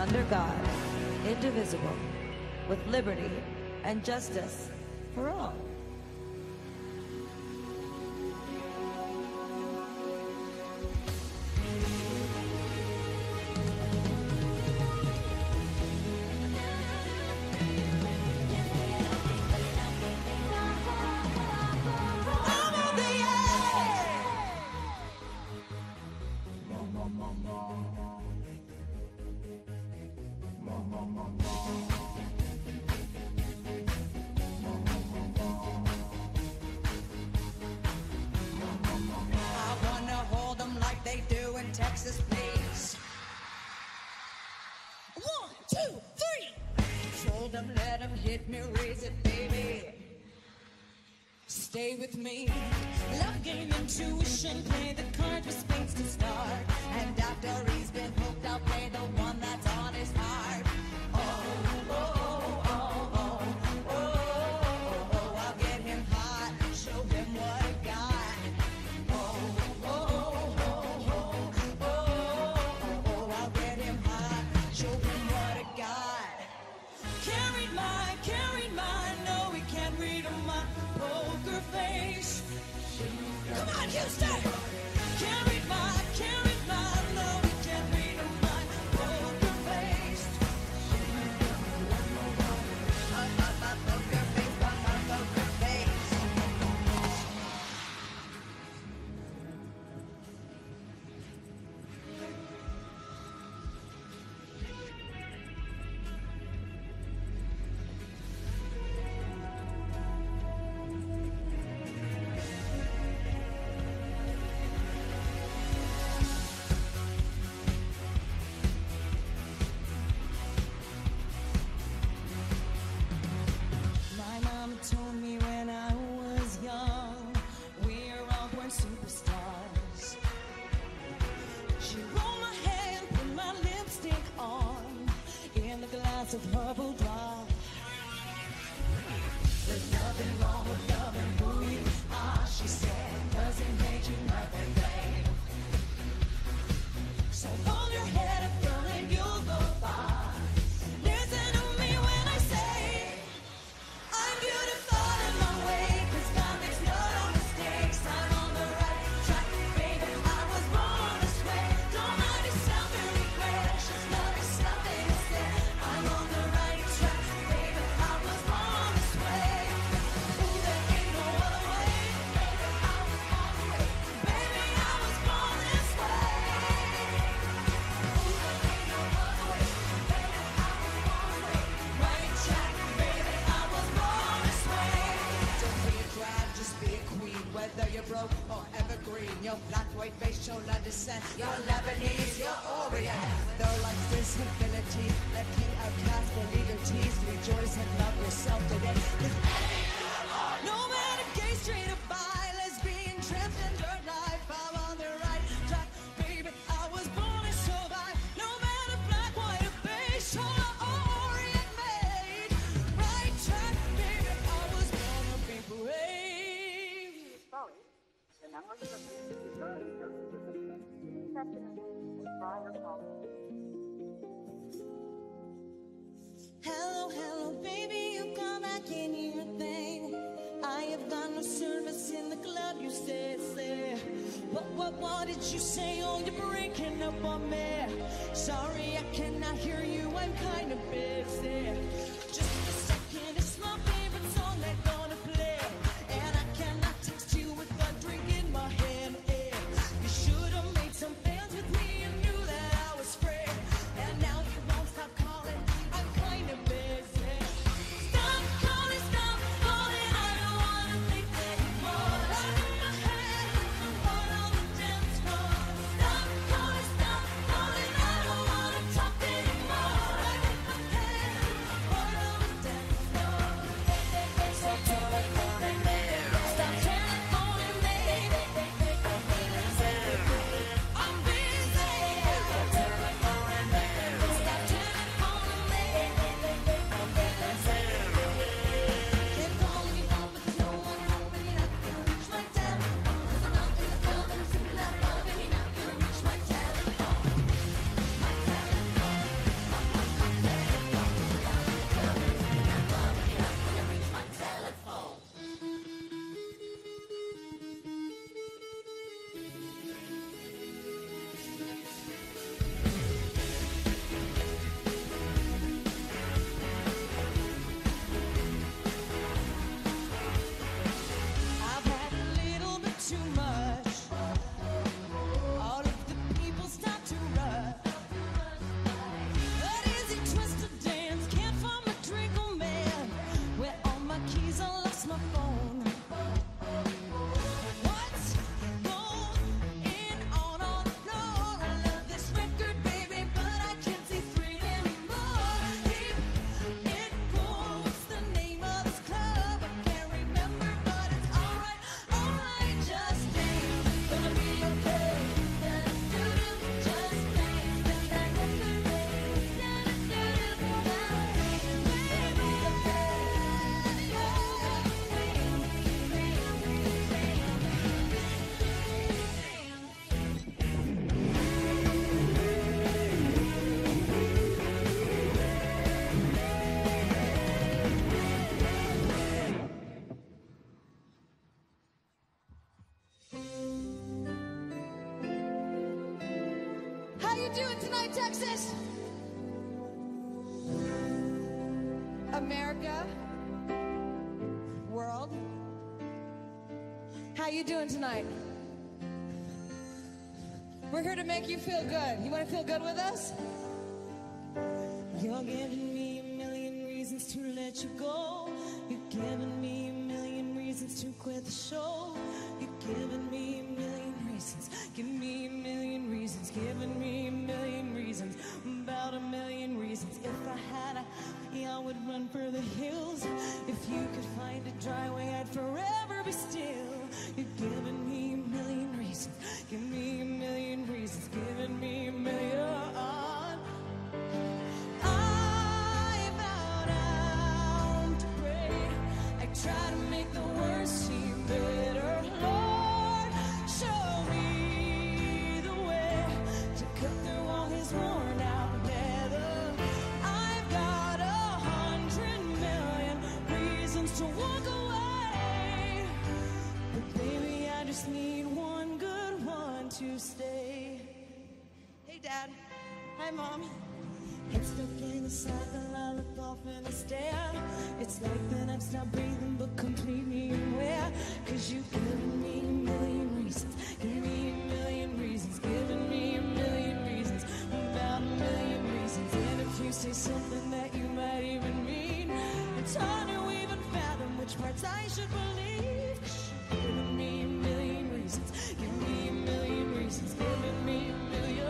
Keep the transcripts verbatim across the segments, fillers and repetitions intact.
under God, indivisible, with liberty and justice for all. Texas, please. One, two, three. Fold them, let them hit me, raise it, baby. Stay with me. Love game, intuition, play the card with spades to start. And after he's been hooked, I'll play the one that's on his heart. Oh, oh, oh, oh, oh, oh, oh, oh, I'll get him hot, show him what I got. Come on, Houston! Can't read my, can't read my, no, we can't read my poker face. My, my, my poker face, my, my poker face. Told me when I was young, we're all born superstars. She rolled my hair and put my lipstick on in a glass of herbal drop. There's nothing wrong with loving who you are, she said. Doesn't make you nothing, babe. So hold your head up, girl, and you'll go far. Listen to me when I say I'm beautiful in my way, 'cause God makes no mistakes. I'm on the right track, baby. I was born this way. Don't mind yourself and regret. Just love yourself instead. I'm on the right track, baby. I was born this way. Ooh, there ain't no other way. Baby, I was born this way. Baby, I was born this way. Ooh, there ain't no other way. Baby, I was born this way. Right track, baby. I was born this way. Don't be a crowd, just be a queen. Whether you're broke or evergreen, your black, white face, chola descent, you're Lebanese, you're Orient. Though life's disability, let king outcast believe your tease. Rejoice and love yourself today. No matter gay, straight or bi, lesbian, transgender life, I'm on the right track, baby. I was born to survive. No matter black, white or beige, chola or Orient made. Right track, baby. I was born to be brave. Sorry, the number you have reached is currently not available. Please have the try your call. Hello, hello, baby, you come back in your thing. I have done no service in the club, you said, say. What, what, what did you say? Oh, you're breaking up on me. Sorry, I cannot hear you, I'm kind of busy. Just a second, it's my favorite song they're gonna play. And I cannot text you with a drink in my hand. Eh. You should have made some plans with me and knew that I was free. And now you won't stop calling, I'm kind of busy. Stop calling, stop calling, I don't wanna think anymore. I'm in my head, I'm going on the dance floor. Stop calling, stop calling, I don't wanna talk anymore. I'm in my head, I'm doing tonight, Texas? America? World? How you doing tonight? We're here to make you feel good. You want to feel good with us? You're giving me a million reasons to let you go. You're giving me a million reasons to quit the show. You're giving me a million reasons. Give me a million reasons. Giving me a million reasons. About a million reasons. If I had a, yeah, I would run for the hills. If you could find a dry way, I'd forever be still. You're giving me a million reasons. Give me a million reasons. Giving me a million. I bow down to pray. I try to make the worst seem better. Lord, show me the way to cut through all his worn out leather. I've got a hundred million reasons to walk away, but baby, I just need one good one to stay. Hey, Dad. Hi, Mom. Head stuck in the cycle, I look off and I stare. It's like that I've stopped breathing, but completely aware. Cause you've given me a million reasons. Give me a million reasons. Giving me a million reasons. About a million reasons. And if you say something that you might even mean, it's hard to even fathom which parts I should believe. Cause you've given me a million reasons. Give me a million reasons. Giving me a million.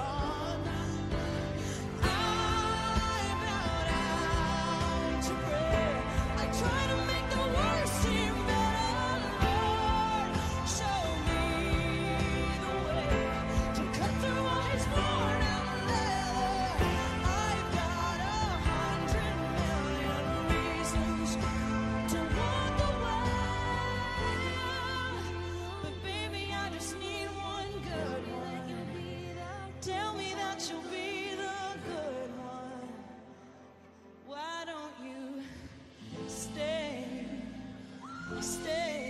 Try to make the worst seem better, Lord. Show me the way to cut through all his worn out leather. I've got a hundred million reasons to walk away, but baby, I just need one good one. Tell me that you'll be the good one. Why don't you stay, stay.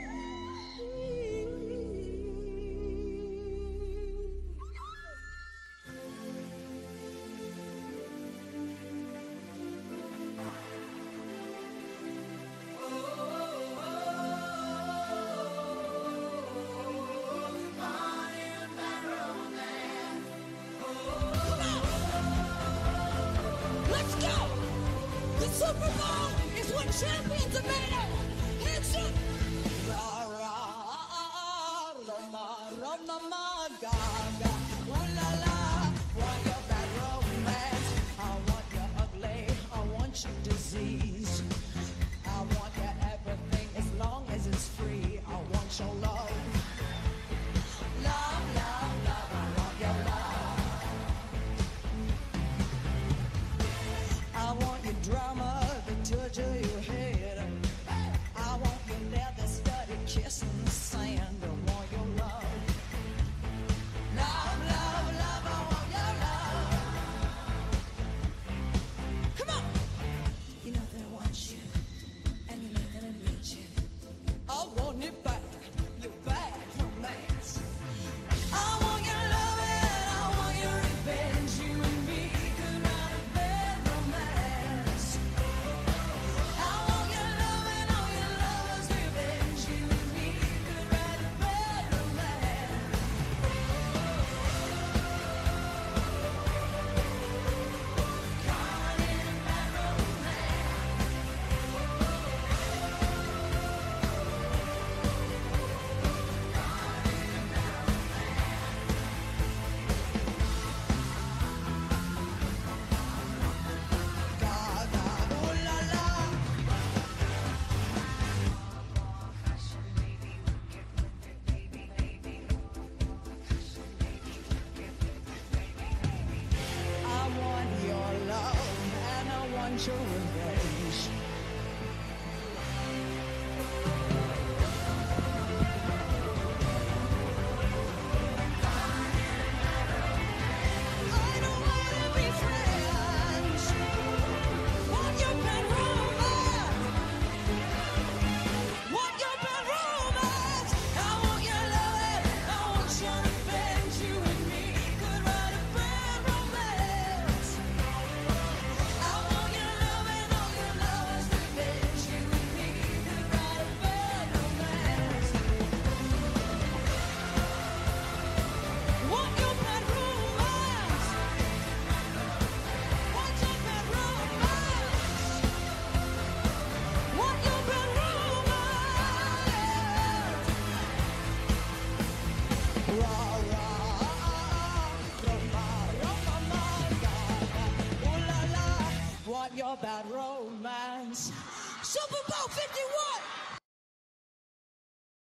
Let's go! The Super Bowl is what champions are made of. Hands up! Ra ra ra ma ra ma ma Gaga. Ooh la la, want your bad romance. I want your ugly, I want your disease. I want your everything as long as it's free. I want your love. Love, love, love, I want your love. I want your drama, the touch of your head. I want your leather studded kiss in the sand. I want your love. Love, love, love, I want your love. Come on! You know that I want you, and you know that I need you. I want it back, your bad romance. I want your love and I want your revenge. You and me could write a bad romance. I want your love and all your lovers' revenge. You and me could write a bad romance. Caught in a bad romance. Gaga, ooh la la. I want your love and I want your revenge. I don't wanna be friends. Want your bad romance. Want your bad romance. I want your love and I want your revenge. You and me could write a bad about romance. Super Bowl fifty-one.